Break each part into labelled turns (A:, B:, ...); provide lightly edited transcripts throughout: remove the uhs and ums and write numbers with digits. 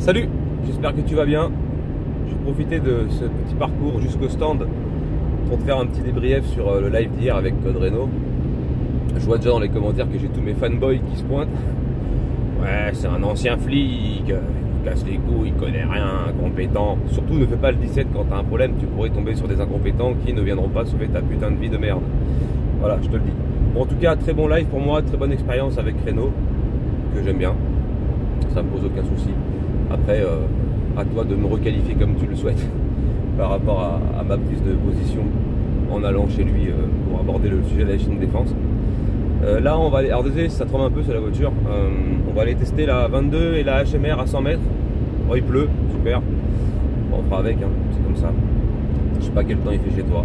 A: Salut, j'espère que tu vas bien. Je vais profiter de ce petit parcours jusqu'au stand pour te faire un petit débrief sur le live d'hier avec Code Reno. Je vois déjà dans les commentaires que j'ai tous mes fanboys qui se pointent. Ouais, c'est un ancien flic, il casse les couilles, il connaît rien, incompétent. Surtout ne fais pas le 17 quand t'as un problème, tu pourrais tomber sur des incompétents qui ne viendront pas sauver ta putain de vie de merde. Voilà, je te le dis. Bon, en tout cas, très bon live pour moi, très bonne expérience avec Reno, que j'aime bien. Ça me pose aucun souci. Après, à toi de me requalifier comme tu le souhaites par rapport à ma prise de position en allant chez lui pour aborder le sujet de la légitime défense. Là, on va aller. Alors, désolé si ça tremble un peu sur la voiture. On va aller tester la 22 et la HMR à 100 mètres. Oh, il pleut, super. Bon, on fera avec, hein, c'est comme ça. Je sais pas quel temps il fait chez toi.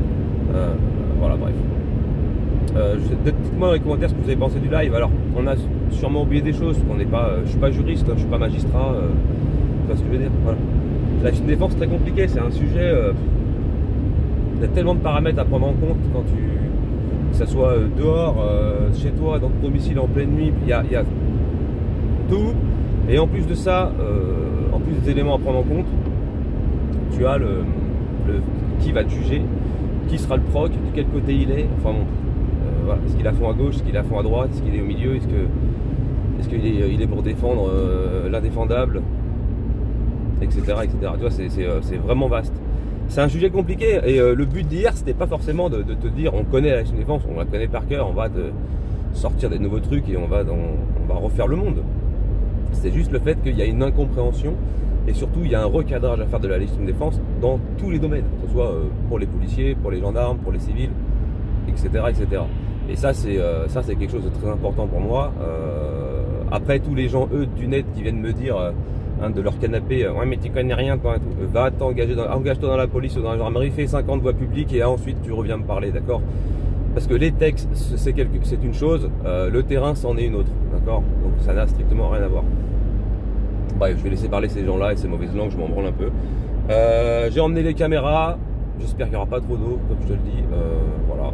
A: Voilà, bref. Dites-moi dans les commentaires ce que vous avez pensé du live. Alors, on a sûrement oublié des choses. On n'est pas, je suis pas juriste, je suis pas magistrat. Tu vois ce que je veux dire. Voilà. La légitime défense, c'est très compliqué. C'est un sujet. Il y a tellement de paramètres à prendre en compte quand tu. Que ça soit dehors, chez toi, dans ton domicile en pleine nuit, il y a tout. Et en plus de ça, en plus des éléments à prendre en compte, tu as qui va te juger, qui sera le proc, de quel côté il est. Enfin bon, voilà. Est-ce qu'il a fond à gauche, est-ce qu'il a fond à droite, est-ce qu'il est au milieu, est-ce qu'il est pour défendre l'indéfendable, etc., etc. Tu vois, c'est vraiment vaste. C'est un sujet compliqué et le but d'hier c'était pas forcément de te dire on connaît la légitime défense, on la connaît par cœur, on va te sortir des nouveaux trucs et on va refaire le monde. C'est juste le fait qu'il y a une incompréhension et surtout il y a un recadrage à faire de la légitime défense dans tous les domaines, que ce soit pour les policiers, pour les gendarmes, pour les civils, etc. etc. Et ça c'est quelque chose de très important pour moi. Après tous les gens eux du net qui viennent me dire de leur canapé, ouais mais tu connais rien toi, va engage-toi dans la police ou dans la gendarmerie, fais 50 voies publiques et ensuite tu reviens me parler, d'accord? Parce que les textes c'est une chose, le terrain c'en est une autre, d'accord? Donc ça n'a strictement rien à voir. Bref, je vais laisser parler ces gens là et ces mauvaises langues, je m'en branle un peu. J'ai emmené les caméras, j'espère qu'il n'y aura pas trop d'eau comme je te le dis, voilà.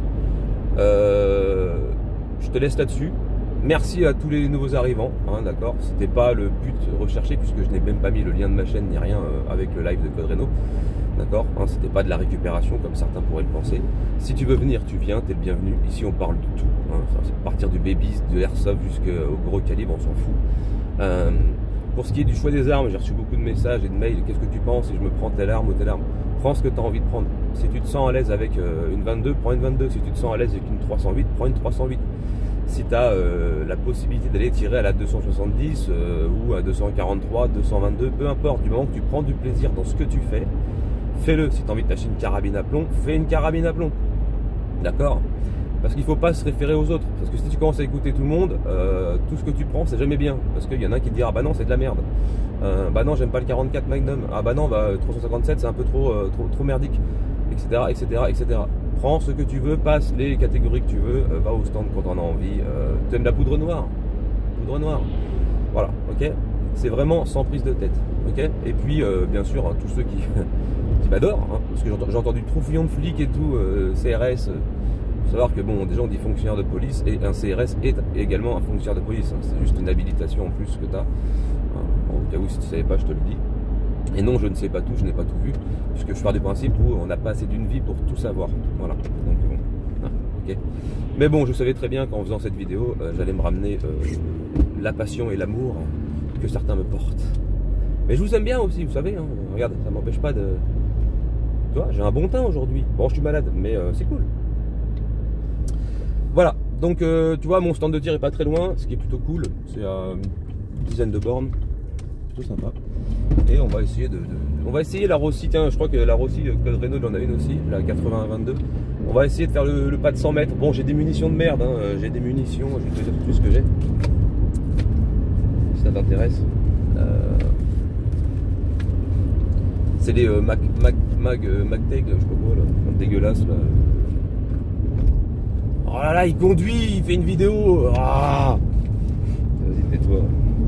A: Je te laisse là-dessus. Merci à tous les nouveaux arrivants, hein, d'accord. C'était pas le but recherché puisque je n'ai même pas mis le lien de ma chaîne ni rien avec le live de Code Reno, d'accord. Hein, c'était pas de la récupération comme certains pourraient le penser. Si tu veux venir, tu viens, t'es le bienvenu. Ici, on parle de tout. Hein, c'est partir du baby, de l'airsoft jusqu'au gros calibre, on s'en fout. Pour ce qui est du choix des armes, j'ai reçu beaucoup de messages et de mails. Qu'est-ce que tu penses si je me prends telle arme ou telle arme? Prends ce que tu as envie de prendre. Si tu te sens à l'aise avec une 22, prends une 22. Si tu te sens à l'aise avec une 308, prends une 308. Si tu as la possibilité d'aller tirer à la 270 ou à 243, 222, peu importe, du moment que tu prends du plaisir dans ce que tu fais, fais-le. Si tu as envie de t'acheter une carabine à plomb, fais une carabine à plomb. D'accord? Parce qu'il ne faut pas se référer aux autres. Parce que si tu commences à écouter tout le monde, tout ce que tu prends, c'est jamais bien. Parce qu'il y en a qui te disent, ah bah non, c'est de la merde. Bah non, j'aime pas le 44 Magnum. Ah bah non, bah 357, c'est un peu trop merdique. Etc., etc., etc. Prends ce que tu veux, passe les catégories que tu veux, va au stand quand on a envie. Tu aimes la poudre noire? Poudre noire. Voilà, ok? C'est vraiment sans prise de tête, ok? Et puis, bien sûr, hein, tous ceux qui m'adorent, hein, parce que j'ai entendu troufillon de flics et tout, CRS. Faut savoir que, bon, déjà on dit fonctionnaire de police, et un CRS est également un fonctionnaire de police. Hein, c'est juste une habilitation en plus que tu as. Hein, au cas où, si tu ne savais pas, je te le dis. Et non, je ne sais pas tout, je n'ai pas tout vu, puisque je pars du principe où on n'a pas assez d'une vie pour tout savoir. Voilà, donc bon, hein, ok. Mais bon, je savais très bien qu'en faisant cette vidéo, j'allais me ramener la passion et l'amour que certains me portent. Mais je vous aime bien aussi, vous savez, hein. Regarde, ça m'empêche pas de... Tu vois, j'ai un bon teint aujourd'hui. Bon, je suis malade, mais c'est cool. Voilà, donc tu vois, mon stand de tir est pas très loin, ce qui est plutôt cool. C'est à une dizaine de bornes, plutôt sympa. Et on va essayer on va essayer la Rossi, tiens, je crois que la Rossi, Code Reno, il en a une aussi, la 80-22. On va essayer de faire le pas de 100 mètres. Bon, j'ai des munitions de merde, hein. J'ai des munitions, je vais te dire tout ce que j'ai. Si ça t'intéresse. C'est les MagTech, je sais pas quoi, là, dégueulasse, là. Oh là là, il conduit, il fait une vidéo. Ah, vas-y, tais-toi.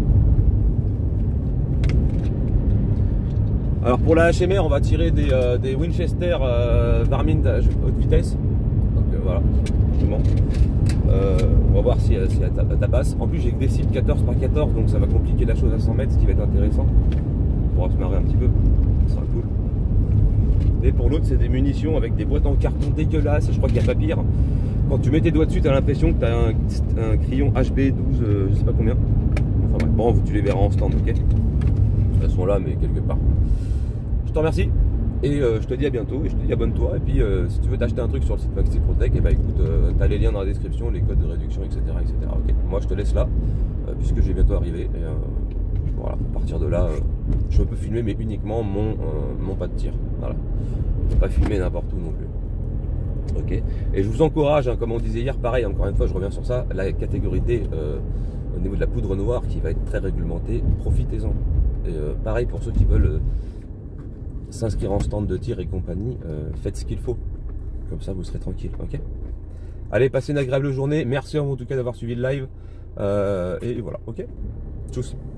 A: Alors pour la HMR, on va tirer des Winchester Varmint haute vitesse. Donc voilà, justement. On va voir si elle tabasse. En plus j'ai que des cibles 14 par 14, donc ça va compliquer la chose à 100 mètres, ce qui va être intéressant. On pourra se marrer un petit peu, ça sera cool. Et pour l'autre c'est des munitions avec des boîtes en carton dégueulasses, je crois qu'il n'y a pas pire. Quand tu mets tes doigts dessus, tu as l'impression que tu as un crayon HB12, je sais pas combien. Enfin bref, bon, tu les verras en stand, ok. Elles sont là, mais quelque part. Je te remercie. Et je te dis à bientôt. Et je te dis abonne-toi. Et puis si tu veux t'acheter un truc sur le site Maxi Protec, et bah écoute, tu as les liens dans la description, les codes de réduction, etc. etc. ok. Moi je te laisse là, puisque je vais bientôt arriver. Et voilà, à partir de là, je peux filmer, mais uniquement mon pas de tir. Voilà. Je peux pas filmer n'importe où non plus. Ok. Et je vous encourage, hein, comme on disait hier, pareil, encore une fois, je reviens sur ça, la catégorie D au niveau de la poudre noire qui va être très réglementée, profitez-en. Et pareil pour ceux qui veulent s'inscrire en stand de tir et compagnie, faites ce qu'il faut. Comme ça, vous serez tranquille. Ok. Allez, passez une agréable journée. Merci en tout cas d'avoir suivi le live. Et voilà. Ok. Tchuss.